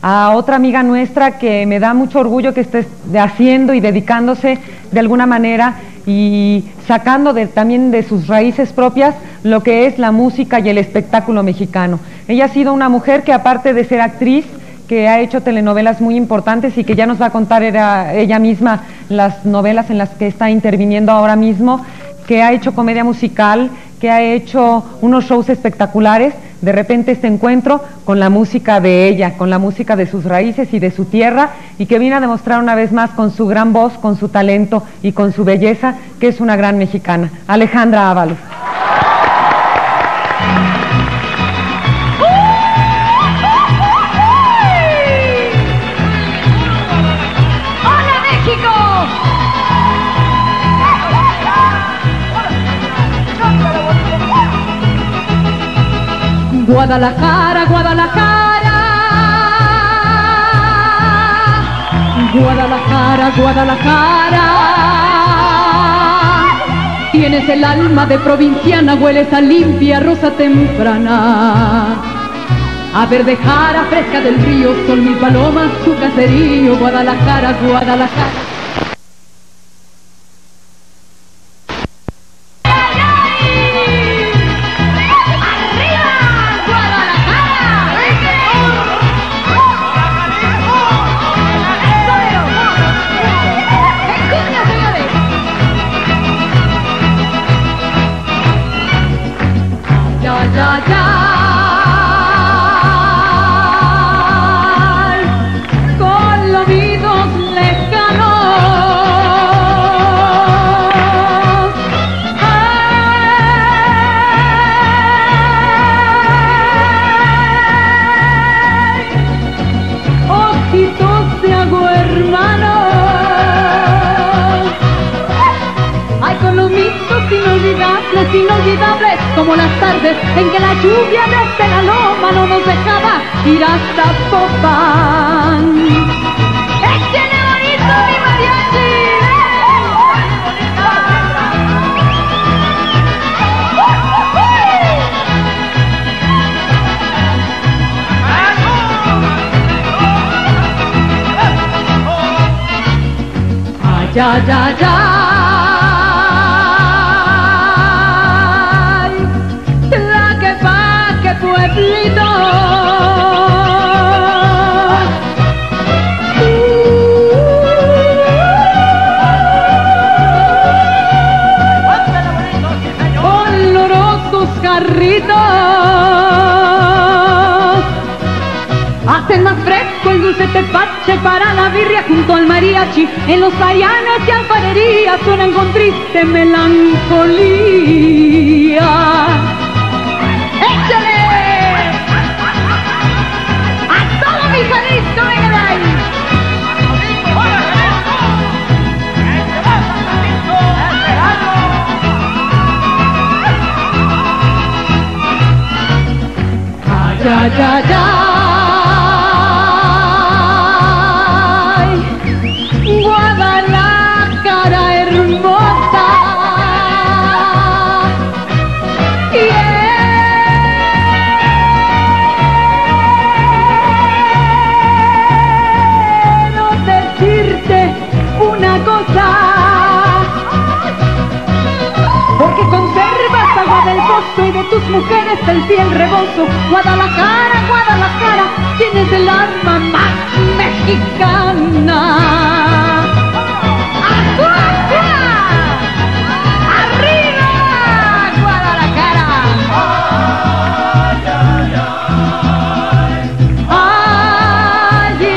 a otra amiga nuestra que me da mucho orgullo que esté haciendo y dedicándose de alguna manera y sacando también de sus raíces propias lo que es la música y el espectáculo mexicano. Ella ha sido una mujer que, aparte de ser actriz, que ha hecho telenovelas muy importantes y que ya nos va a contar ella misma las novelas en las que está interviniendo ahora mismo, que ha hecho comedia musical, que ha hecho unos shows espectaculares. De repente este encuentro con la música de ella, con la música de sus raíces y de su tierra, y que viene a demostrar una vez más con su gran voz, con su talento y con su belleza, que es una gran mexicana. Alejandra Ábalos. Guadalajara, Guadalajara, Guadalajara, Guadalajara. Tienes el alma de provinciana, hueles a limpia rosa temprana, a verde jara fresca del río, sol mil palomas, su caserío. Guadalajara, Guadalajara. Inolvidables como las tardes en que la lluvia desde la loma no nos dejaba ir hasta Popán. ¡Échale bonito, mi mariachi! Ay, ay, ay, ay. Pueblito, olorosos carritos hacen más fresco el dulce tepache para la birria junto al mariachi. En los Arianes y alfarerías suenan con triste melancolía. ¡Échale! Ay, ay, ay, ay, Guadalajara hermosa, quiero decirte una cosa, porque conservas agua del pozo y de tus mujeres el fiel rebozo. Guadalajara, Guadalajara, tienes el alma más mexicana. ¡Afuera! ¡Arriba, Guadalajara! ¡Ay, ay,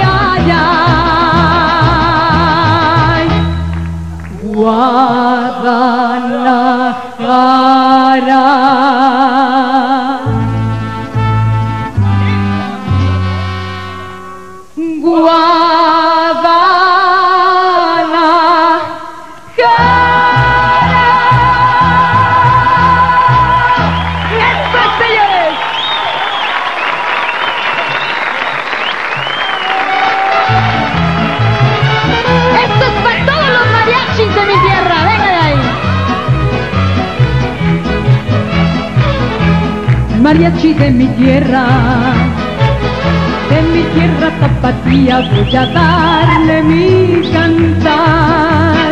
ay! Guadalajara. Mariachi de mi tierra, de mi tierra tapatía voy a darle mi cantar.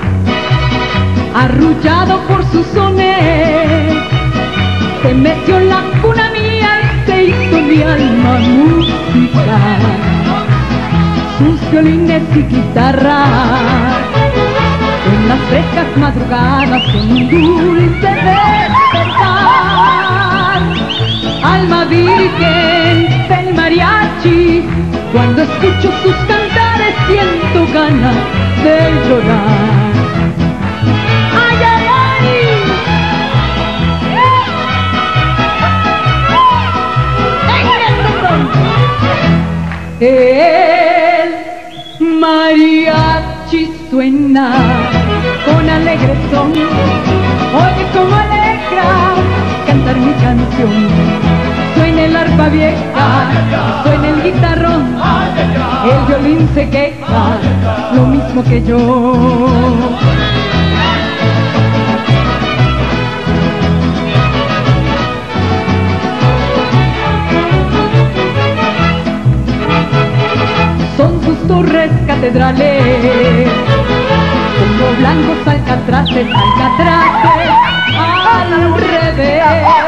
Arrullado por sus sones, se metió en la cuna mía y se hizo mi alma música. Sus violines y guitarras en las frescas madrugadas son un dulce despertar. Alma virgen del mariachi, cuando escucho sus cantares siento ganas de llorar. ¡Ay, ay, ay! El mariachi suena con alegre son, oye como alegra cantar mi canción. Suena el arpa vieja, suena el guitarrón, el violín se queja, lo mismo que yo. Son sus torres catedrales, como blancos alcatraces, alcatraces al revés.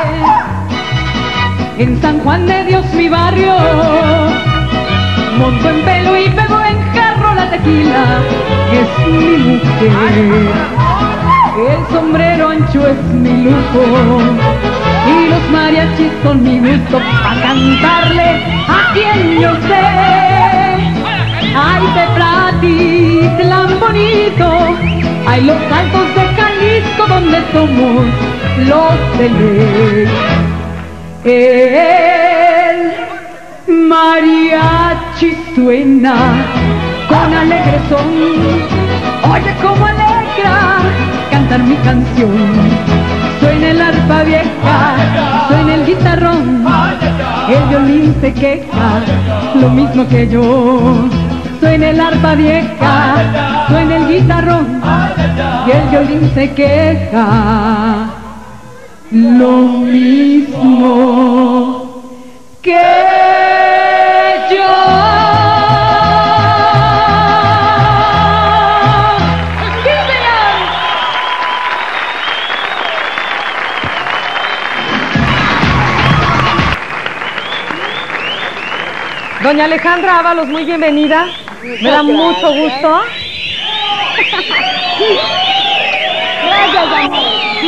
En San Juan de Dios mi barrio, monto en velo y bebo en jarro la tequila, es mi mujer. El sombrero ancho es mi lujo y los mariachis son mi gusto para cantarle a quien yo sé. Ay, Teplatitlán bonito, ay, los altos de Jalisco donde somos los de ley. El mariachi suena con alegre son, oye como alegra cantar mi canción. Suena el arpa vieja, suena el guitarrón, el violín se queja, lo mismo que yo. Suena el arpa vieja, suena el guitarrón, y el violín se queja, lo mismo que yo. ¡Sí, señor! Doña Alejandra Ábalos, muy bienvenida. Me da mucho gusto. Gracias, amor.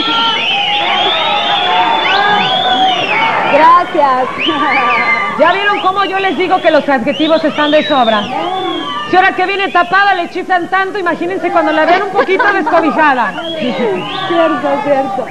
Gracias. ¿Ya vieron cómo yo les digo que los adjetivos están de sobra? Si ahora que viene tapada le chiflan tanto, imagínense cuando la vean un poquito descobijada. Cierto, cierto.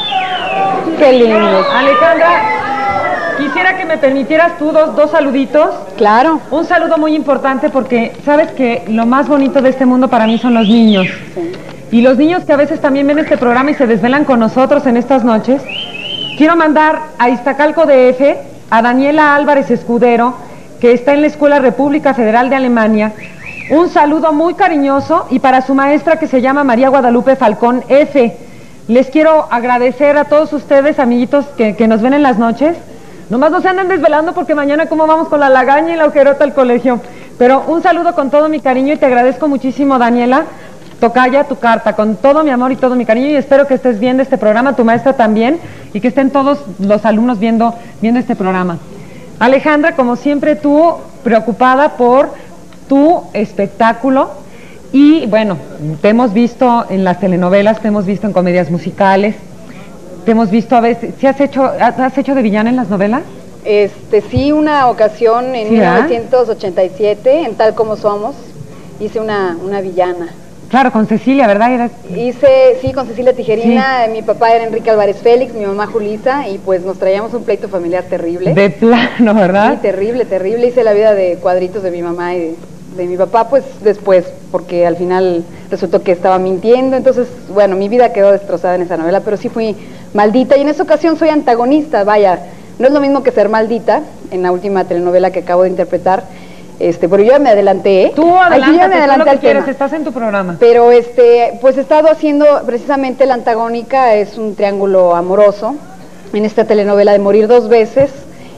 Qué lindo. Alejandra, quisiera que me permitieras tú dos saluditos. Claro. Un saludo muy importante porque sabes que lo más bonito de este mundo para mí son los niños. Sí. Y los niños que a veces también ven este programa y se desvelan con nosotros en estas noches. Quiero mandar a Iztacalco DF a Daniela Álvarez Escudero, que está en la Escuela República Federal de Alemania, un saludo muy cariñoso, y para su maestra que se llama María Guadalupe Falcón F. Les quiero agradecer a todos ustedes, amiguitos, que nos ven en las noches. Nomás no se anden desvelando porque mañana cómo vamos con la lagaña y la ojerota al colegio. Pero un saludo con todo mi cariño y te agradezco muchísimo, Daniela. Tocaya, tu carta, con todo mi amor y todo mi cariño, y espero que estés viendo este programa, tu maestra también, y que estén todos los alumnos viendo este programa. Alejandra, como siempre, tú preocupada por tu espectáculo, y bueno, te hemos visto en las telenovelas, te hemos visto en comedias musicales, te hemos visto a veces. ¿Sí has hecho de villana en las novelas? Sí, una ocasión en ¿Sí, 1987, en Tal Como Somos, hice una villana. Claro, con Cecilia, ¿verdad? Sí, con Cecilia Tijerina. Sí. Mi papá era Enrique Álvarez Félix, mi mamá Julisa, y pues nos traíamos un pleito familiar terrible. De plano, ¿verdad? Sí, terrible, terrible. Hice la vida de cuadritos de mi mamá y de mi papá, pues después, porque al final resultó que estaba mintiendo. Entonces, bueno, mi vida quedó destrozada en esa novela, pero sí fui maldita, y en esa ocasión soy antagonista, vaya. No es lo mismo que ser maldita en la última telenovela que acabo de interpretar. Pero yo ya me adelanté. Tú adelántate, me adelanté lo que quieres, estás en tu programa. Pero pues he estado haciendo precisamente la antagónica, es un triángulo amoroso en esta telenovela de Morir dos veces,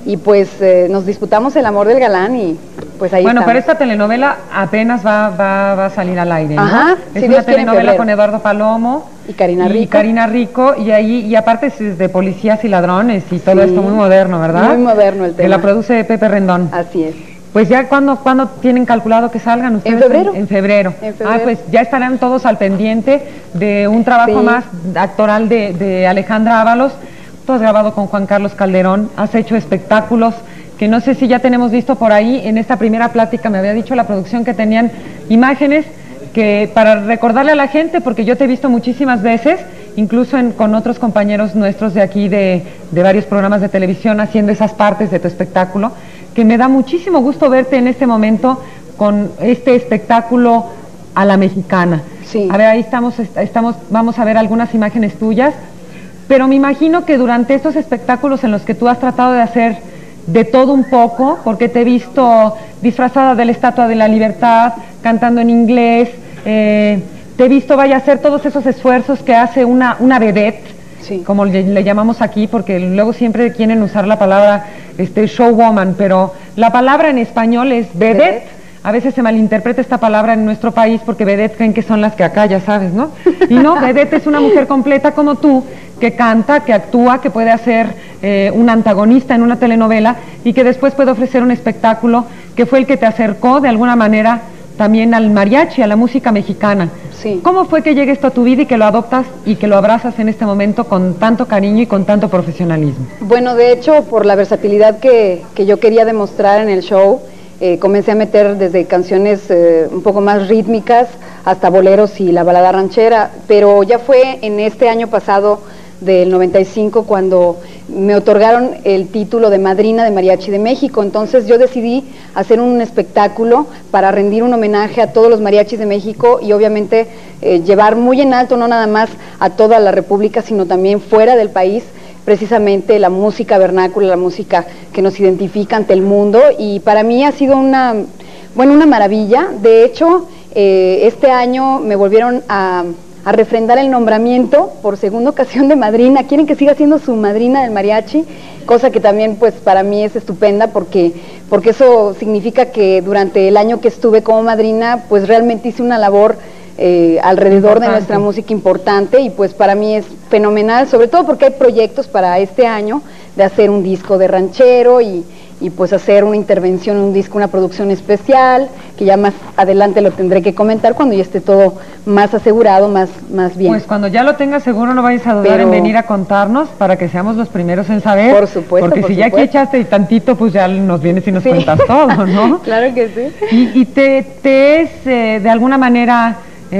y pues nos disputamos el amor del galán y pues ahí Bueno, estamos. pero esta telenovela apenas va a salir al aire, ¿no? Ajá, es si una Dios quiere, en telenovela febrero. con Eduardo Palomo Y Karina Rico. Karina Rico, y aparte es de policías y ladrones y todo Sí, esto muy moderno, ¿verdad? muy moderno el tema. Que la produce Pepe Rendón. Así es. Pues ya, ¿cuándo tienen calculado que salgan ustedes? En febrero. En febrero. En febrero. Ah, pues ya estarán todos al pendiente de un trabajo Sí. más actoral de Alejandra Ábalos. Tú has grabado con Juan Carlos Calderón, has hecho espectáculos que no sé si ya tenemos visto por ahí. En esta primera plática me había dicho la producción que tenían imágenes que para recordarle a la gente, porque yo te he visto muchísimas veces, incluso con otros compañeros nuestros de aquí, de varios programas de televisión, haciendo esas partes de tu espectáculo, que me da muchísimo gusto verte en este momento con este espectáculo a la mexicana. Sí. A ver, ahí estamos, vamos a ver algunas imágenes tuyas, pero me imagino que durante estos espectáculos en los que tú has tratado de hacer de todo un poco, porque te he visto disfrazada de la Estatua de la Libertad, cantando en inglés, te he visto, vaya, a hacer todos esos esfuerzos que hace una vedette, Sí. como le llamamos aquí, porque luego siempre quieren usar la palabra showwoman, pero la palabra en español es vedette. Vedette. A veces se malinterpreta esta palabra en nuestro país porque vedette creen que son las que acá, ya sabes, ¿no? Y no, vedette es una mujer completa como tú, que canta, que actúa, que puede hacer un antagonista en una telenovela y que después puede ofrecer un espectáculo que fue el que te acercó de alguna manera también al mariachi, a la música mexicana. Sí. ¿Cómo fue que llegue esto a tu vida y que lo adoptas y que lo abrazas en este momento con tanto cariño y con tanto profesionalismo? Bueno, de hecho, por la versatilidad que yo quería demostrar en el show, comencé a meter desde canciones un poco más rítmicas hasta boleros y la balada ranchera, pero ya fue en este año pasado del 95 cuando me otorgaron el título de madrina de Mariachi de México. Entonces yo decidí hacer un espectáculo para rendir un homenaje a todos los mariachis de México y obviamente llevar muy en alto no nada más a toda la República, sino también fuera del país, precisamente la música vernácula, la música que nos identifica ante el mundo, y para mí ha sido una maravilla. De hecho, este año me volvieron a refrendar el nombramiento por segunda ocasión de madrina. Quieren que siga siendo su madrina del mariachi, cosa que también pues para mí es estupenda porque eso significa que durante el año que estuve como madrina pues realmente hice una labor alrededor de nuestra música importante, y pues para mí es fenomenal, sobre todo porque hay proyectos para este año de hacer un disco de ranchero y pues hacer una intervención, un disco, una producción especial, que ya más adelante lo tendré que comentar cuando ya esté todo más asegurado, más bien. Pues cuando ya lo tengas seguro no vayas a dudar en venir a contarnos para que seamos los primeros en saber. Por supuesto. Porque si ya aquí echaste tantito, pues ya nos vienes y nos cuentas todo, ¿no? Claro que sí. Y te es de alguna manera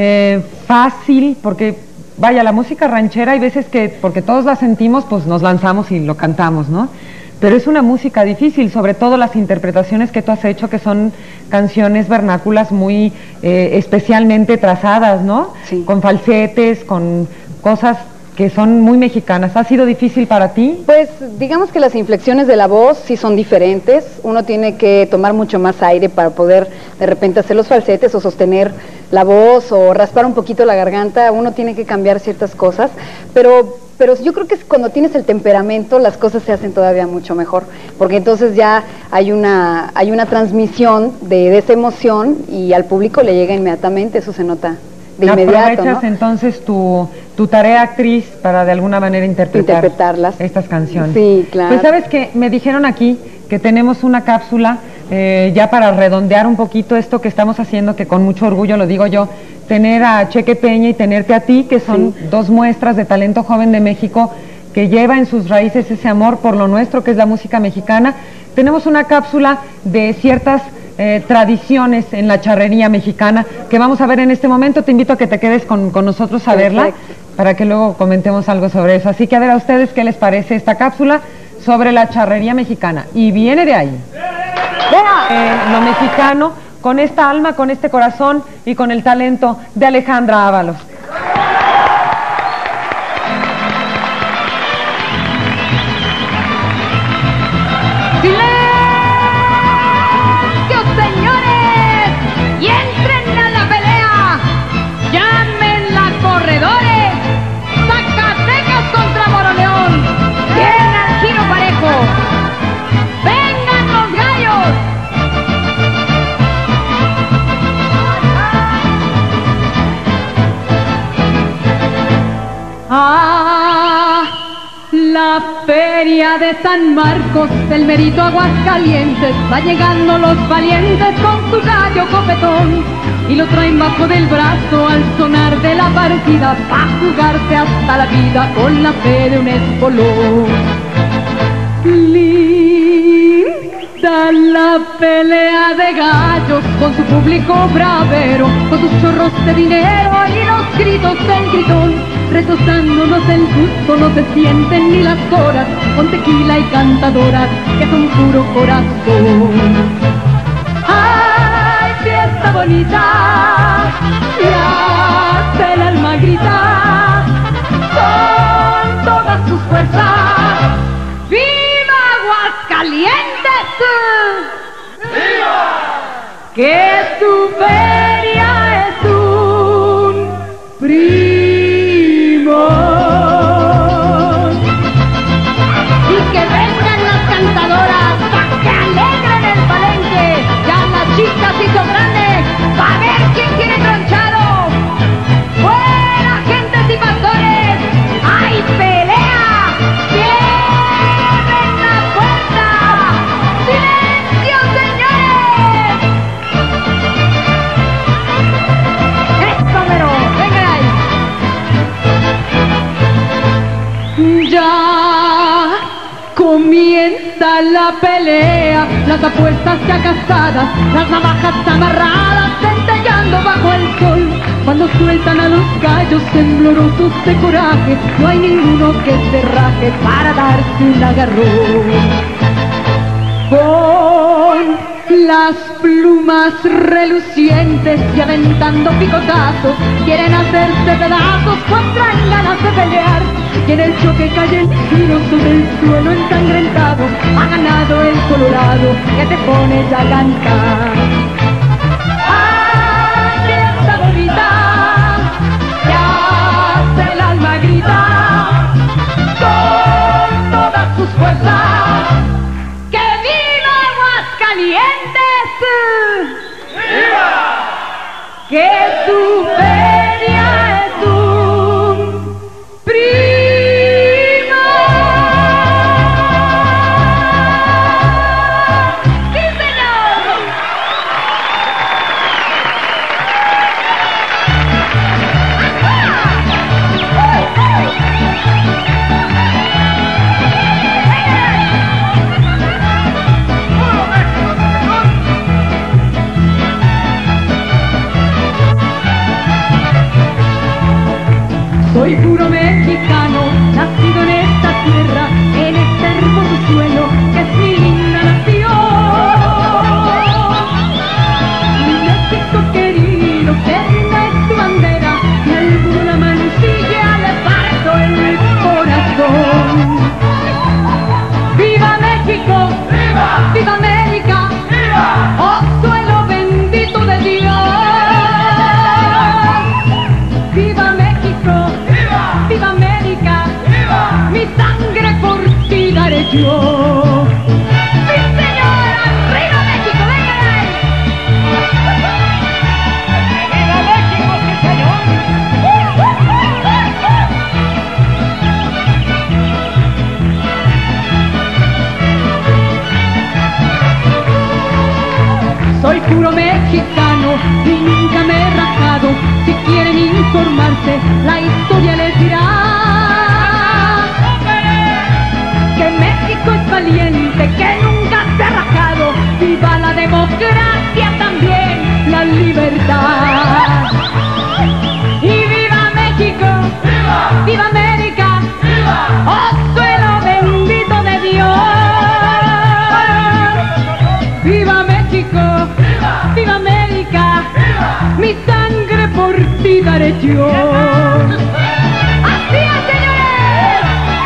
fácil, porque vaya, la música ranchera hay veces que, porque todos la sentimos, pues nos lanzamos y lo cantamos, ¿no? Pero es una música difícil, sobre todo las interpretaciones que tú has hecho, que son canciones vernáculas muy especialmente trazadas, ¿no? Sí. Con falsetes, con cosas que son muy mexicanas. ¿Ha sido difícil para ti? Pues digamos que las inflexiones de la voz sí son diferentes. Uno tiene que tomar mucho más aire para poder de repente hacer los falsetes o sostener la voz o raspar un poquito la garganta. Uno tiene que cambiar ciertas cosas, pero yo creo que cuando tienes el temperamento las cosas se hacen todavía mucho mejor, porque entonces ya hay una transmisión de esa emoción y al público le llega inmediatamente, eso se nota de inmediato, aprovechas, ¿no? entonces tu tarea actriz para de alguna manera interpretarlas, estas canciones. Sí, claro. Pues sabes que me dijeron aquí que tenemos una cápsula ya para redondear un poquito esto que estamos haciendo, que con mucho orgullo lo digo yo, tener a Cheque Peña y tenerte a ti, que son dos muestras de talento joven de México que lleva en sus raíces ese amor por lo nuestro, que es la música mexicana. Tenemos una cápsula de ciertas tradiciones en la charrería mexicana que vamos a ver en este momento. Te invito a que te quedes con nosotros a verla para que luego comentemos algo sobre eso. Así que a ver a ustedes qué les parece esta cápsula sobre la charrería mexicana. Y viene de ahí. Lo mexicano, con esta alma, con este corazón y con el talento de Alejandra Ábalos. Y entren a la pelea, llámenla corredores, Zacatecas contra Moroleón, bien al giro parejo. La feria de San Marcos, del Merito Aguascalientes, va llegando los valientes con su gallo copetón y lo traen bajo del brazo al sonar de la partida, pa' jugarse hasta la vida con la fe de un espolón. Linda la pelea de gallos con su público bravero, con sus chorros de dinero y los gritos del gritón. Retosándonos el gusto no se sienten ni las horas, con tequila y cantadoras que son puro corazón. ¡Ay, fiesta bonita! Y hace el alma gritar con todas sus fuerzas. ¡Viva Aguascalientes! ¡Viva! Que su feria es un y que vengan las cantadoras pa' que alegren el palenque. Ya las chicas hizo grande pa' ver quién tiene tronchado. ¡Fuera, gentes y pastores! ¡Hay pelea! ¡Cierren la puerta! ¡Silencio, señores! ¡Eso, mero! ¡Vengan ahí! Ya comienza la pelea, las apuestas ya gastadas, las navajas amarradas, centellando bajo el sol. Cuando sueltan a los gallos temblorosos de coraje, no hay ninguno que se raje para darse un agarrón. Con las plumas relucientes y aventando picotazos, quieren hacerse pedazos, pues traen ganas de pelear. Y en el choque cae el tiro sobre el suelo ensangrentado. Ha ganado el Colorado, que te pones a cantar. ¡Ay, fiesta bonita! Ya hace el alma gritar con todas sus fuerzas. ¡Que viva Aguascalientes! ¡Viva! ¡Que su feria es un Soy puro mexicano, nacido en esta tierra, en este hermoso suelo que es mi linda nación. Mi México querido, que es tu bandera, y alguna mancilla le parto el corazón. ¡Viva México! ¡Viva! ¡Viva América! ¡Viva! ¡Oh, suelo bendito de Dios! ¡Viva México! ¡Viva América! ¡Viva! Mi sangre por ti daré yo. ¡Sí, señor! ¡Arriba México! ¡Venga ahí! ¡Viva México, sí, señor! Soy puro mexicano y nunca me he rajado. Si quieren informarse, la historia les dirá que México es valiente, que nunca se ha rajado. ¡Viva la democracia, también la libertad! ¡Y viva México! ¡Viva! ¡Viva América! ¡Viva! ¡Oh, suelo bendito de Dios! ¡Viva México! ¡Viva! ¡Viva América! ¡Viva! Mi sangre por ti daré yo. ¡Así es, señores!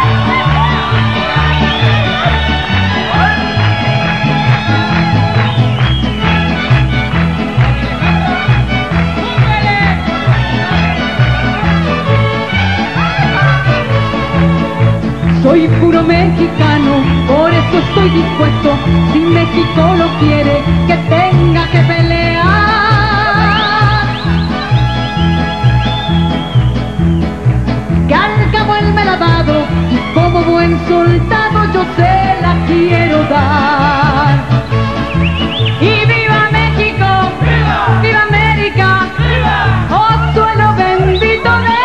Soy puro mexicano, por eso estoy dispuesto, si México lo quiere, que tenga que pelear. Que al cabo él me la ha dado, y como buen buen soldado yo se la quiero dar. Y viva México, viva, viva América, viva, oh suelo bendito de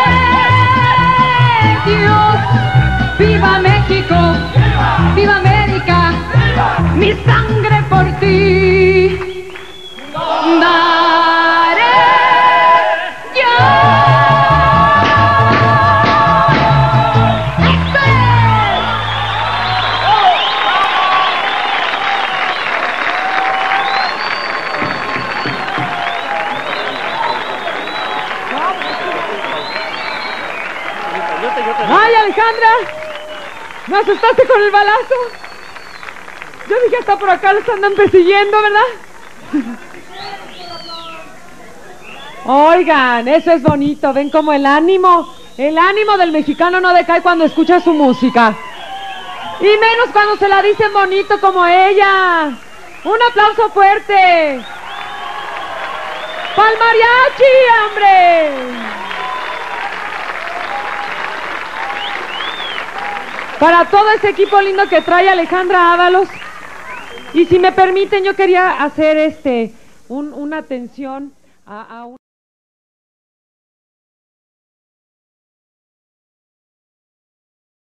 Dios. Viva México, viva, viva América, viva, mi sangre por ti daré yo. ¡Ay, Alejandra! ¿Me asustaste con el balazo? Yo dije, hasta por acá los andan persiguiendo, ¿verdad? Oigan, eso es bonito. Ven como el ánimo del mexicano no decae cuando escucha su música. Y menos cuando se la dicen bonito como ella. Un aplauso fuerte. ¡Pa'l mariachi, hombre! Para todo ese equipo lindo que trae Alejandra Ábalos. Y si me permiten, yo quería hacer una atención a un...